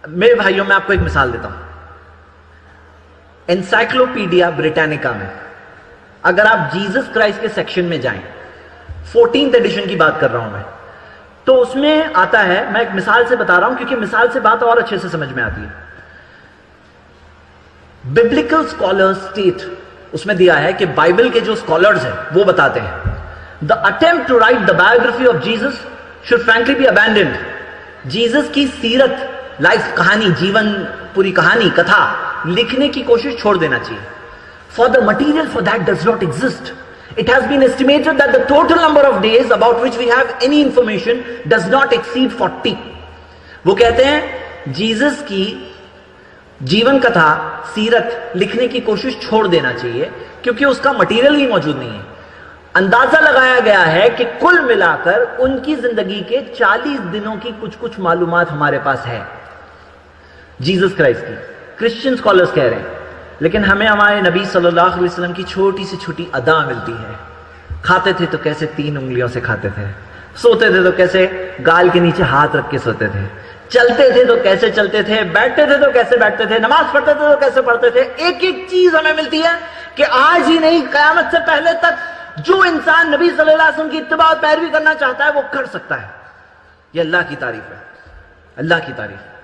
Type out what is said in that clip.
میرے بھائیوں میں آپ کو ایک مثال دیتا ہوں. انسائکلوپیڈیا بریٹانیکا میں اگر آپ جیزس کرائسٹ کے سیکشن میں جائیں، 14th ایڈیشن کی بات کر رہا ہوں میں، تو اس میں آتا ہے، میں ایک مثال سے بتا رہا ہوں کیونکہ مثال سے بات اور اچھے سے سمجھ میں آتی ہے. ببلیکل اسکالر اسٹیٹ اس میں دیا ہے کہ بائبل کے جو اسکالرز ہیں وہ بتاتے ہیں the attempt to write the biography of Jesus should frankly be abandoned. Jesus کی سیرت، لائف کہانی، جیون پوری کہانی، کتھا لکھنے کی کوشش چھوڑ دینا چاہیے. For the material for that does not exist. It has been estimated that the total number of days about which we have any information does not exceed 40. وہ کہتے ہیں جیزس کی جیون کتھا، سیرت لکھنے کی کوشش چھوڑ دینا چاہیے کیونکہ اس کا مٹیریل ہی موجود نہیں ہے. اندازہ لگایا گیا ہے کہ کل ملا کر ان کی زندگی کے 40 دنوں کی کچھ معلومات ہمارے پاس ہے جیزس کرائسٹ کی. کرسچن اسکالرز کہہ رہے ہیں لیکن ہمیں ہمارے نبی صلی اللہ علیہ وسلم کی چھوٹی سے چھوٹی ادا ملتی ہے. کھاتے تھے تو کیسے 3 انگلیوں سے کھاتے تھے، سوتے تھے تو کیسے گال کے نیچے ہاتھ رکھ کے سوتے تھے، چلتے تھے تو کیسے چلتے تھے، بیٹھتے تھے تو کیسے بیٹھتے تھے، نماز پڑھتے تھے تو کیسے پڑھتے تھے. ایک ایک چیز ہمیں ملتی ہے کہ آج ہی نہیں قیامت سے پہلے تک جو انسان نبی صلی اللہ علیہ وسلم کی اتباع اور پیروی کرنا چاہتا ہے وہ کر سکتا ہے. یہ اللہ کی تعریف ہے، اللہ کی تعریف.